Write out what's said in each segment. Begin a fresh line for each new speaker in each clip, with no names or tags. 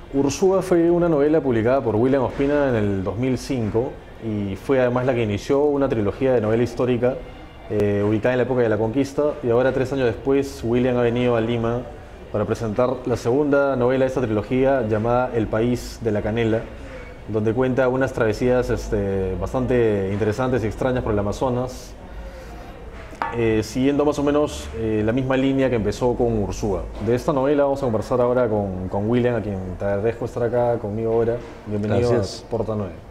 Ursúa fue una novela publicada por William Ospina en el 2005 y fue además la que inició una trilogía de novela histórica ubicada en la época de la conquista, y ahora 3 años después William ha venido a Lima para presentar la segunda novela de esta trilogía llamada El País de la Canela, donde cuenta unas travesías bastante interesantes y extrañas por el Amazonas, siguiendo más o menos la misma línea que empezó con Ursúa. De esta novela vamos a conversar ahora con William, a quien te agradezco estar acá conmigo ahora. Bienvenido.
Gracias.
A Porta 9.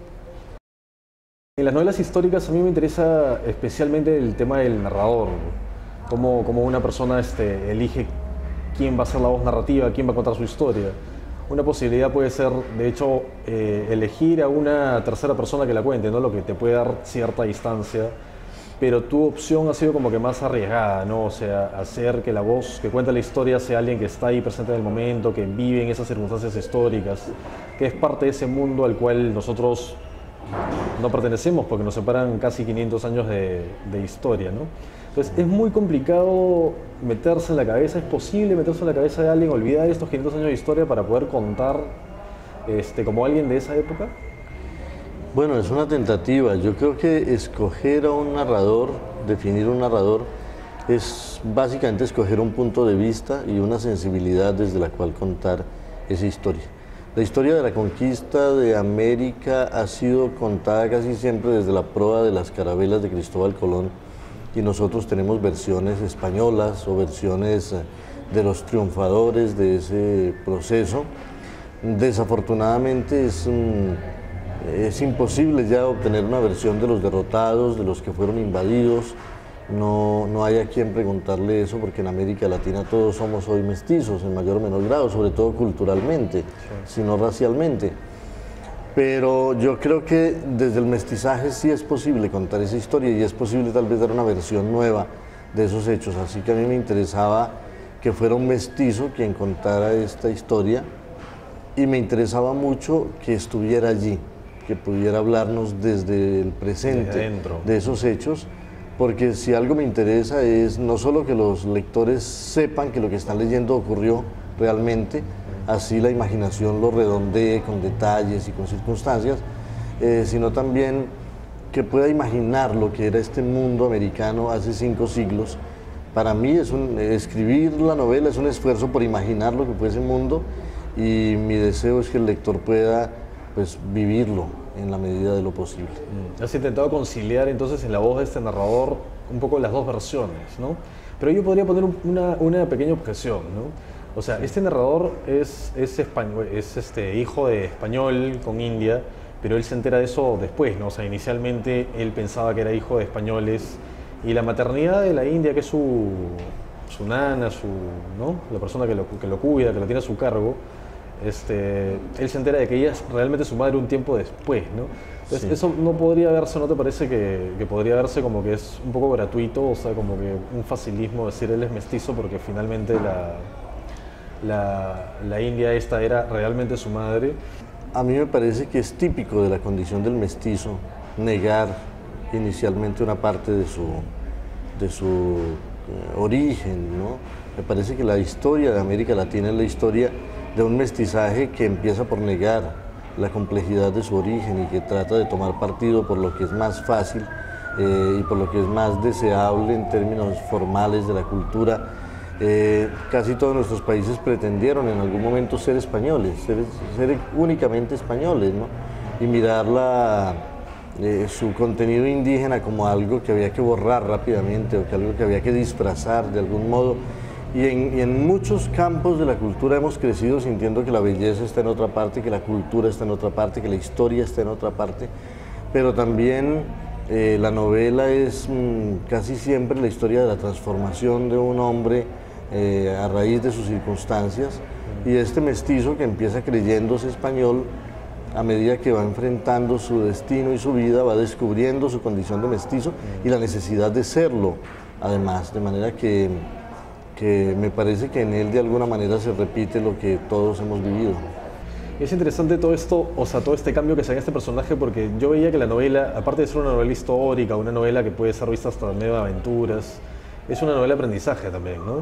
En las novelas históricas a mí me interesa especialmente el tema del narrador, cómo una persona elige quién va a ser la voz narrativa, quién va a contar su historia. Una posibilidad puede ser, de hecho, elegir a una tercera persona que la cuente, ¿no? Lo que te puede dar cierta distancia, pero tu opción ha sido como que más arriesgada, ¿no? O sea, hacer que la voz que cuenta la historia sea alguien que está ahí presente en el momento, que vive en esas circunstancias históricas, que es parte de ese mundo al cual nosotros no pertenecemos porque nos separan casi 500 años de historia, ¿no? Entonces es muy complicado meterse en la cabeza, es posible meterse en la cabeza de alguien, olvidar estos 500 años de historia para poder contar como alguien de esa época.
Bueno, es una tentativa. Yo creo que escoger a un narrador, definir un narrador, es básicamente escoger un punto de vista y una sensibilidad desde la cual contar esa historia. La historia de la conquista de América ha sido contada casi siempre desde la proa de las carabelas de Cristóbal Colón, y nosotros tenemos versiones españolas o versiones de los triunfadores de ese proceso. Desafortunadamente es imposible ya obtener una versión de los derrotados, de los que fueron invadidos. No hay a quien preguntarle eso, porque en América Latina todos somos hoy mestizos en mayor o menor grado, sobre todo culturalmente, sino racialmente. Pero yo creo que desde el mestizaje sí es posible contar esa historia, y es posible tal vez dar una versión nueva de esos hechos. Así que a mí me interesaba que fuera un mestizo quien contara esta historia, y me interesaba mucho que estuviera allí, que pudiera hablarnos desde el presente de esos hechos, porque si algo me interesa es no solo que los lectores sepan que lo que están leyendo ocurrió realmente, así la imaginación lo redondee con detalles y con circunstancias, sino también que pueda imaginar lo que era este mundo americano hace 5 siglos. Para mí escribir la novela es un esfuerzo por imaginar lo que fue ese mundo, y mi deseo es que el lector pueda vivirlo en la medida de lo posible.
Has intentado conciliar entonces en la voz de este narrador un poco las dos versiones, ¿no? Pero yo podría poner una pequeña objeción, ¿no? O sea, este narrador es español, es hijo de español con India, pero él se entera de eso después, ¿no? O sea, inicialmente él pensaba que era hijo de españoles, y la maternidad de la India, que es su nana, ¿no? La persona que lo cuida, que lo tiene a su cargo, él se entera de que ella es realmente su madre un tiempo después, ¿no? Entonces, sí. Eso no podría verse, ¿no te parece que podría verse como que es un poco gratuito? O sea, como que un facilismo decir él es mestizo porque finalmente la India esta era realmente su madre.
A mí me parece que es típico de la condición del mestizo negar inicialmente una parte de su origen, ¿no? Me parece que la historia de América Latina es la historia de un mestizaje que empieza por negar la complejidad de su origen, y que trata de tomar partido por lo que es más fácil y por lo que es más deseable en términos formales de la cultura. Casi todos nuestros países pretendieron en algún momento ser españoles, ser únicamente españoles, ¿no? Y mirar su contenido indígena como algo que había que borrar rápidamente, o que algo que había que disfrazar de algún modo. Y en muchos campos de la cultura hemos crecido sintiendo que la belleza está en otra parte, que la cultura está en otra parte, que la historia está en otra parte, pero también la novela es casi siempre la historia de la transformación de un hombre a raíz de sus circunstancias, y este mestizo que empieza creyéndose español, a medida que va enfrentando su destino y su vida, va descubriendo su condición de mestizo y la necesidad de serlo, además, de manera que me parece que en él de alguna manera se repite lo que todos hemos vivido.
Es interesante todo esto, o sea, todo este cambio que se da en este personaje, porque yo veía que la novela, aparte de ser una novela histórica, una novela que puede ser vista hasta medio de aventuras, es una novela de aprendizaje también, ¿no?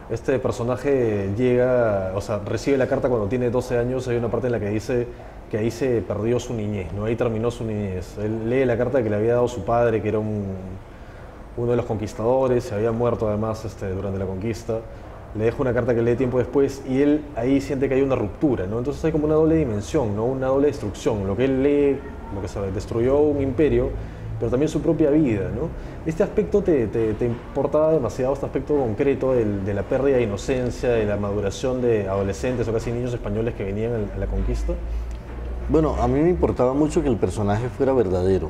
Este personaje llega, o sea, recibe la carta cuando tiene 12 años. Hay una parte en la que dice que ahí se perdió su niñez, ¿no? Ahí terminó su niñez. Él lee la carta que le había dado su padre, que era uno de los conquistadores, se había muerto además durante la conquista. Le deja una carta que lee tiempo después y él ahí siente que hay una ruptura, ¿no? Entonces hay como una doble dimensión, ¿no? Una doble destrucción. Lo que él lee, lo que se destruyó un imperio, pero también su propia vida, ¿no? Este aspecto te importaba demasiado, este aspecto concreto de la pérdida de inocencia, de la maduración de adolescentes o casi niños españoles que venían a la conquista.
Bueno, a mí me importaba mucho que el personaje fuera verdadero,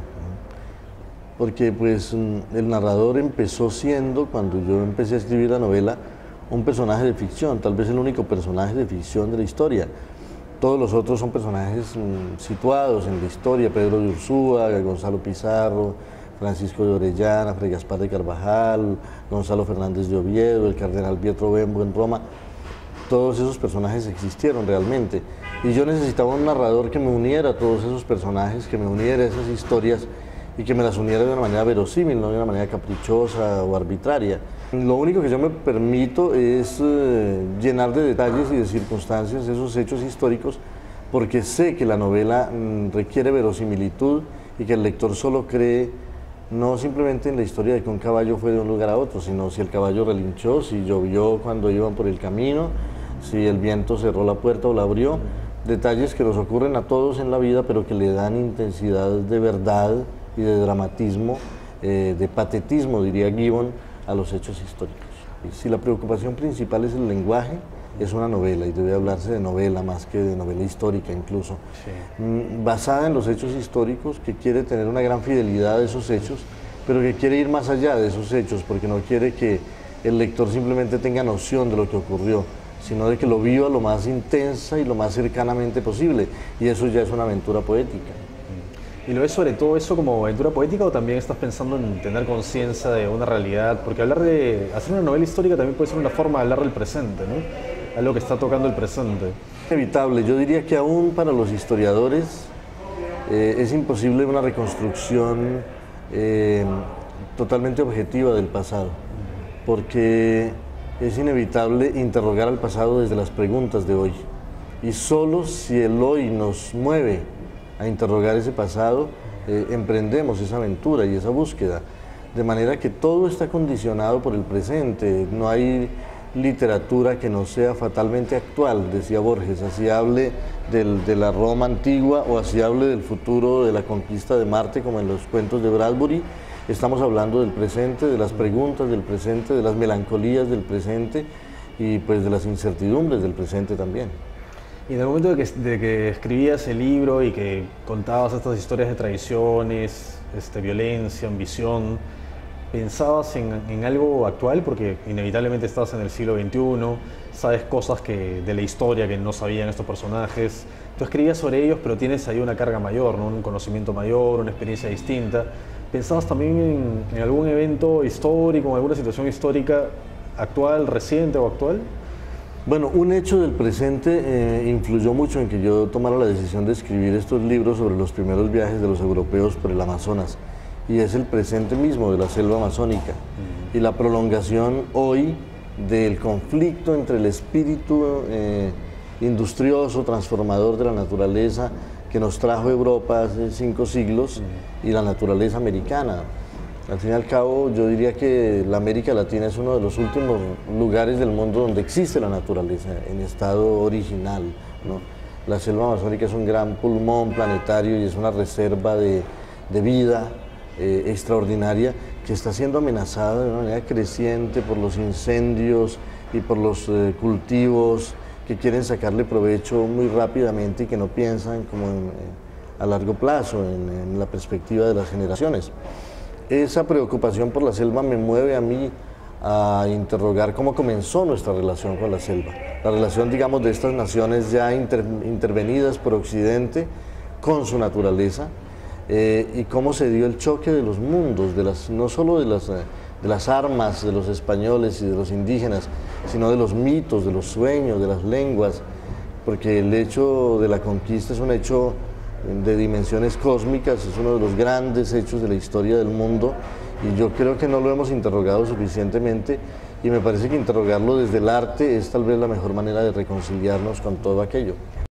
porque pues el narrador empezó siendo, cuando yo empecé a escribir la novela, un personaje de ficción, tal vez el único personaje de ficción de la historia. Todos los otros son personajes situados en la historia: Pedro de Ursúa, Gonzalo Pizarro, Francisco de Orellana, Fray Gaspar de Carvajal, Gonzalo Fernández de Oviedo, el cardenal Pietro Bembo en Roma. Todos esos personajes existieron realmente. Y yo necesitaba un narrador que me uniera a todos esos personajes, que me uniera a esas historias y que me las uniera de una manera verosímil, no de una manera caprichosa o arbitraria. Lo único que yo me permito es llenar de detalles y de circunstancias esos hechos históricos, porque sé que la novela requiere verosimilitud y que el lector solo cree no simplemente en la historia de que un caballo fue de un lugar a otro, sino si el caballo relinchó, si llovió cuando iban por el camino, si el viento cerró la puerta o la abrió. Detalles que nos ocurren a todos en la vida, pero que le dan intensidad de verdad y de dramatismo, de patetismo, diría Gibbon, a los hechos históricos. Y si la preocupación principal es el lenguaje, es una novela, y debe hablarse de novela más que de novela histórica incluso, sí, basada en los hechos históricos, que quiere tener una gran fidelidad a esos hechos, pero que quiere ir más allá de esos hechos, porque no quiere que el lector simplemente tenga noción de lo que ocurrió, sino de que lo viva lo más intensa y lo más cercanamente posible, y eso ya es una aventura poética.
¿Y lo ves sobre todo eso como aventura poética, o también estás pensando en tener conciencia de una realidad? Porque hacer una novela histórica también puede ser una forma de hablar del presente, ¿no? Algo que está tocando el presente.
Inevitable. Yo diría que aún para los historiadores es imposible una reconstrucción totalmente objetiva del pasado, porque es inevitable interrogar al pasado desde las preguntas de hoy. Y solo si el hoy nos mueve a interrogar ese pasado, emprendemos esa aventura y esa búsqueda. De manera que todo está condicionado por el presente. No hay literatura que no sea fatalmente actual, decía Borges, así hable de la Roma antigua o así hable del futuro de la conquista de Marte, como en los cuentos de Bradbury. Estamos hablando del presente, de las preguntas del presente, de las melancolías del presente y pues de las incertidumbres del presente también.
Y en el momento de que escribías el libro y que contabas estas historias de traiciones, violencia, ambición, ¿pensabas en algo actual? Porque inevitablemente estás en el siglo XXI, sabes cosas de la historia que no sabían estos personajes. Tú escribías sobre ellos, pero tienes ahí una carga mayor, ¿no? Un conocimiento mayor, una experiencia distinta. ¿Pensabas también en algún evento histórico, en alguna situación histórica actual, reciente o actual?
Bueno, un hecho del presente influyó mucho en que yo tomara la decisión de escribir estos libros sobre los primeros viajes de los europeos por el Amazonas, y es el presente mismo de la selva amazónica y la prolongación hoy del conflicto entre el espíritu industrioso, transformador de la naturaleza que nos trajo Europa hace 5 siglos y la naturaleza americana. Al fin y al cabo, yo diría que la América Latina es uno de los últimos lugares del mundo donde existe la naturaleza en estado original, ¿no? La selva amazónica es un gran pulmón planetario y es una reserva de vida extraordinaria que está siendo amenazada de una manera creciente por los incendios y por los cultivos que quieren sacarle provecho muy rápidamente y que no piensan como a largo plazo, en la perspectiva de las generaciones. Esa preocupación por la selva me mueve a mí a interrogar cómo comenzó nuestra relación con la selva. La relación, digamos, de estas naciones ya intervenidas por Occidente con su naturaleza, y cómo se dio el choque de los mundos, no solo de las armas de los españoles y de los indígenas, sino de los mitos, de los sueños, de las lenguas, porque el hecho de la conquista es un hecho de dimensiones cósmicas, es uno de los grandes hechos de la historia del mundo, y yo creo que no lo hemos interrogado suficientemente, y me parece que interrogarlo desde el arte es tal vez la mejor manera de reconciliarnos con todo aquello.